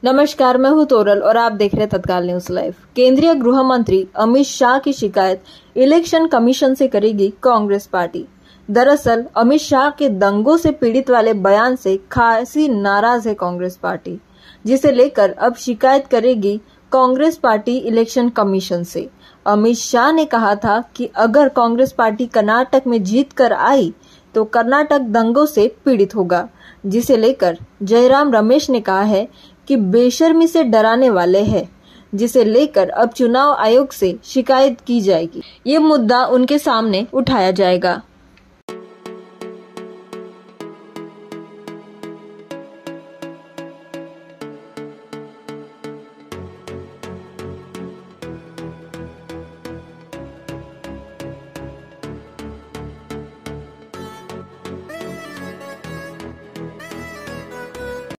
नमस्कार, मैं हूं तोरल और आप देख रहे हैं तत्काल न्यूज लाइव। केंद्रीय गृह मंत्री अमित शाह की शिकायत इलेक्शन कमीशन से करेगी कांग्रेस पार्टी। दरअसल अमित शाह के दंगों से पीड़ित वाले बयान से खासी नाराज है कांग्रेस पार्टी, जिसे लेकर अब शिकायत करेगी कांग्रेस पार्टी इलेक्शन कमीशन से। अमित शाह ने कहा था कि अगर कांग्रेस पार्टी कर्नाटक में जीत कर आई तो कर्नाटक दंगों से पीड़ित होगा, जिसे लेकर जयराम रमेश ने कहा है कि बेशर्मी से डराने वाले हैं, जिसे लेकर अब चुनाव आयोग से शिकायत की जाएगी। ये मुद्दा उनके सामने उठाया जाएगा।